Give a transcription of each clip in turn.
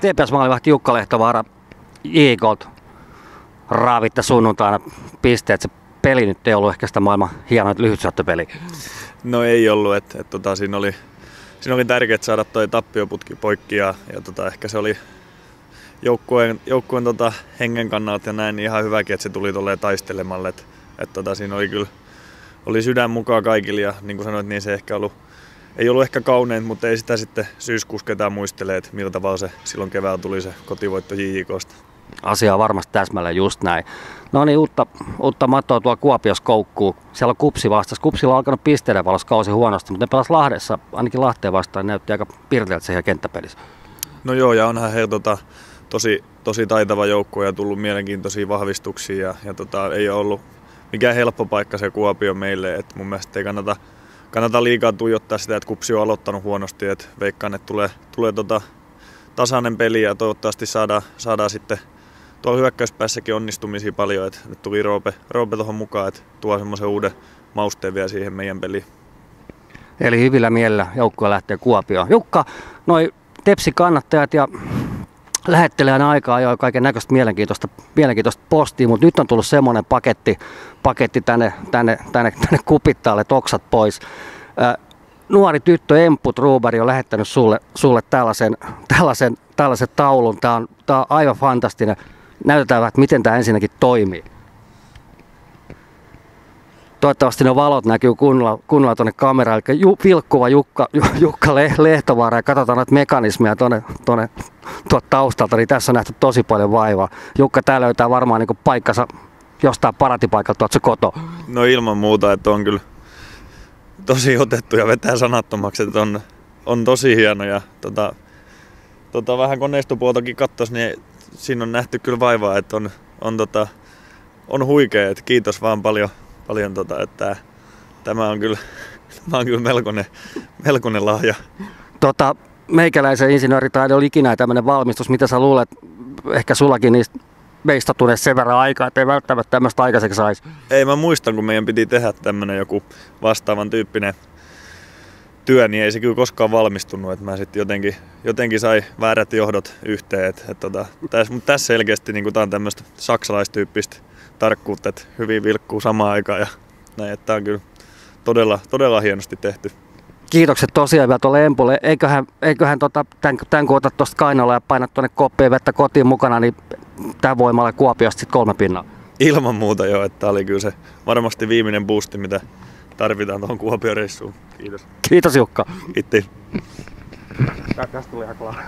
TPS-maalivahti Jukka Lehtovaara, JK:lta raavitte sunnuntaina pisteet. Se peli nyt ei ollut ehkä sitä maailman hienoin lyhytsyöttöpeli. No ei ollut, siinä oli tärkeää saada toi tappioputki poikki ja ehkä se oli joukkueen hengen kannalta ja näin niin ihan hyväkin, että se tuli tolleen taistelemalle. Siinä oli kyllä sydän mukaan kaikille ja niin kuin sanoit, niin se ei ollut ehkä kaunein, mutta ei sitä sitten syyskuussa ketään muistele, että millä tavalla se silloin keväällä tuli se kotivoitto JJK:sta. Asia on varmasti täsmälleen just näin. No niin, uutta matoa tuolla Kuopiossa koukkuu. Siellä on Kupsi vastas. Kupsilla on alkanut pisteiden valossa kausi huonosti, mutta ne pelas Lahdessa, ainakin Lahteen vastaan, näytti aika pirteältä siihen kenttäpelissä. No joo, ja onhan he tosi taitava joukkue ja tullut mielenkiintoisia vahvistuksia ja ei ole ollut mikään helppo paikka se Kuopio meille. Et mun mielestä ei kannata liikaa tuijottaa sitä, että Kupsi on aloittanut huonosti. Et veikkaan, että tulee tasainen peli ja toivottavasti saadaan sitten tuolla hyökkäyspäässäkin onnistumisia paljon. Et nyt tuli Roope tuohon mukaan, että tuo semmoisen uuden mausteen vielä siihen meidän peliin. Eli hyvillä mielellä joukkue lähtee Kuopioon. Jukka, noi Tepsi-kannattajat ja lähettelee aina aikaa jo kaiken näköistä mielenkiintoista postia, mutta nyt on tullut semmoinen paketti tänne Kupittaalle, oksat pois. Nuori tyttö Emppu Truberi on lähettänyt sulle tällaisen taulun. Tämä on aivan fantastinen. Näytetään vähän, että miten tämä ensinnäkin toimii. Toivottavasti ne valot näkyy kunnolla tuonne kameraan. Eli vilkkuva Jukka Lehtovaara ja katsotaan noita mekanismeja tuonne taustalta. Niin tässä on nähty tosi paljon vaivaa. Jukka, tää löytää varmaan niin paikkansa jostain paratipaikalta tuolta se koto. No ilman muuta, että on kyllä tosi otettu ja vetää sanattomaksi, että on tosi hieno ja vähän koneistopuoltakin katsoisi, niin siinä on nähty kyllä vaivaa, että on huikea, että kiitos vaan paljon että tämä on kyllä melkoinen lahja. Meikäläisen insinööritaide oli ikinä tämmöinen valmistus, mitä sä luulet, ehkä sullakin niistä meistä tulee sen verran aikaa, että ei välttämättä tämmöistä aikaiseksi saisi. Ei, mä muistan, kun meidän piti tehdä tämmöinen joku vastaavan tyyppinen työ, niin ei se kyllä koskaan valmistunut. Että mä sitten jotenkin sai väärät johdot yhteen. Mutta tässä selkeästi niin tämä on tämmöistä saksalaistyyppistä tarkkuutta, että hyvin vilkkuu samaan aikaan. Ja näin, että tämä on kyllä todella hienosti tehty. Kiitokset tosiaan vielä tuolle Empulle. Eiköhän tämän kun otat tuosta kainaloa ja painat tuonne koppiin vettä kotiin mukana, niin tämän voimalla Kuopiosta sitten 3 pinnaa. Ilman muuta jo, että tämä oli kyllä se varmasti viimeinen boosti, mitä tarvitaan tuohon Kuopio-reissuun. Kiitos. Kiitos Jukka. Kiitti. Tästä tuli ihan klaara.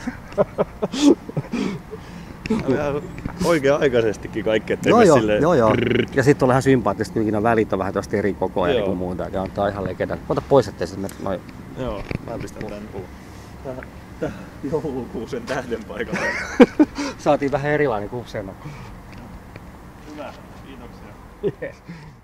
Oikea-aikaisestikin kaikki, ettei silleen... Joo. Ja sitten on ihan sympaattisesti, kun ikinä välit on vähän tuosta eri koko ajan kuin muuta. Ja on tää ihan legenda. Ota pois, ettei sitten noin. Joo, mä pistän tän puun. Tää joulukuusen tähden paikalla. Saatiin vähän erilainen kuin usein. Hyvä, kiitoksia. Yes.